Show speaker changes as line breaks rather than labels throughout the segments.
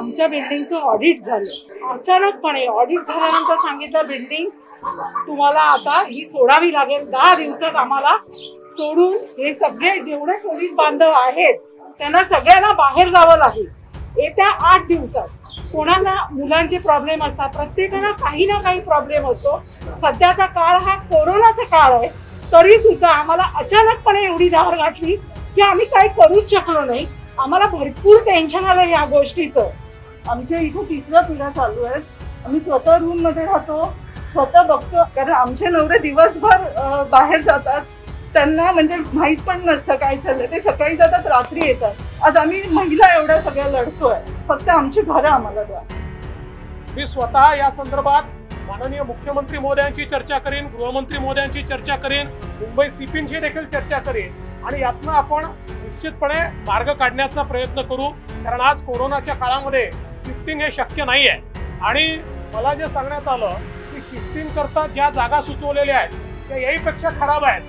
आमच्या बिल्डिंगचं ऑडिट झालं. अचानकपणे ऑडिट झाल्यानंतर सांगितलं बिल्डिंग तुम्हाला आता ही सोडावी लागेल. 10 दिवसात आम्हाला सोडून हे सगळे जेवढे पोलीस बांधव आहेत त्यांना सगळ्यांना बाहेर जावं लागेल. येत्या 8 दिवसात कोणाला मुलांचे प्रॉब्लेम असतात, प्रत्येकाला काही ना काही प्रॉब्लेम असतो. सध्याचा काळ हा कोरोनाचा काळ आहे, तरी सुद्धा आम्हाला अचानकपणे एवढी धार गाठली की आम्ही काही करूच शकलो नाही. आम्हाला भरपूर टेन्शन आलं या गोष्टीचं.
आमच्या इथे 3ऱ्या पिढ्या चालू आहेत. आम्ही स्वतः रूम मध्ये राहतो, स्वतः बघतो, कारण आमचे नवरे दिवसभर बाहेर जातात. त्यांना म्हणजे माहित पण नसतं काय चाललंय. ते सकाळी जातात, रात्री येतात. आज आम्ही महिला एवढ्या सगळ्या लढतोय. फक्त आमची घरं आम्हाला द्या.
मी स्वतः या संदर्भात माननीय मुख्यमंत्री महोदयांची चर्चा करेन, गृहमंत्री महोदयांची चर्चा करेन, मुंबई सीपींची देखील चर्चा करेन आणि यातनं आपण निश्चितपणे मार्ग काढण्याचा प्रयत्न करू. कारण आज कोरोनाच्या काळामध्ये शिफ्टिंग हे शक्य नाही आहे. आणि मला जे सांगण्यात आलं की शिफ्टिंग करता ज्या जागा सुचवलेल्या आहेत त्या याहीपेक्षा खराब आहेत.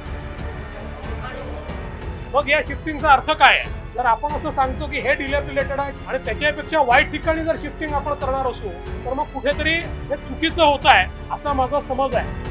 मग या शिफ्टिंगचा अर्थ काय आहे? जर आपण असं सांगतो की हे डिलॅपिलेटेड आहे आणि त्याच्यापेक्षा वाईट ठिकाणी जर शिफ्टिंग आपण करणार असू तर मग कुठेतरी हे चुकीचं होत आहे असा माझा समज आहे.